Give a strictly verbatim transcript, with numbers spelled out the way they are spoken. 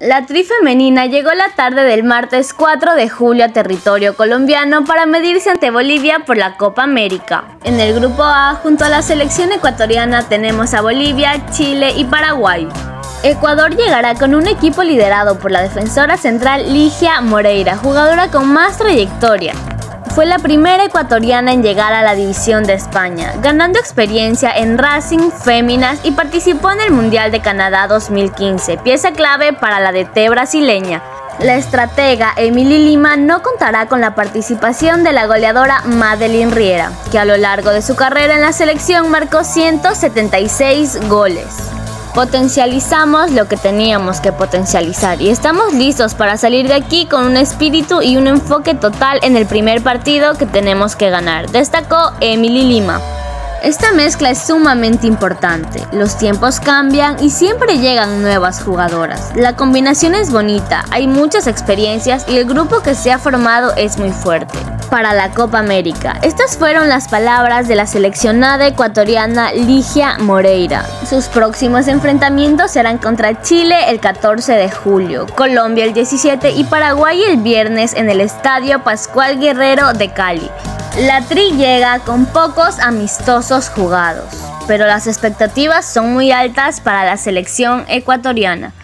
La tri femenina llegó la tarde del martes cuatro de julio a territorio colombiano para medirse ante Bolivia por la Copa América. En el grupo A, junto a la selección ecuatoriana, tenemos a Bolivia, Chile y Paraguay. Ecuador llegará con un equipo liderado por la defensora central Ligia Moreira, jugadora con más trayectoria. Fue la primera ecuatoriana en llegar a la división de España, ganando experiencia en Racing, Féminas y participó en el Mundial de Canadá dos mil quince, pieza clave para la D T brasileña. La estratega Emily Lima no contará con la participación de la goleadora Madeline Riera, que a lo largo de su carrera en la selección marcó ciento setenta y seis goles. Potencializamos lo que teníamos que potencializar y estamos listos para salir de aquí con un espíritu y un enfoque total en el primer partido que tenemos que ganar, destacó Emily Lima. Esta mezcla es sumamente importante, los tiempos cambian y siempre llegan nuevas jugadoras. La combinación es bonita, hay muchas experiencias y el grupo que se ha formado es muy fuerte. Para la Copa América, estas fueron las palabras de la seleccionada ecuatoriana Ligia Moreira. Sus próximos enfrentamientos serán contra Chile el catorce de julio, Colombia el diecisiete y Paraguay el viernes en el Estadio Pascual Guerrero de Cali. La tri llega con pocos amistosos jugados, pero las expectativas son muy altas para la selección ecuatoriana.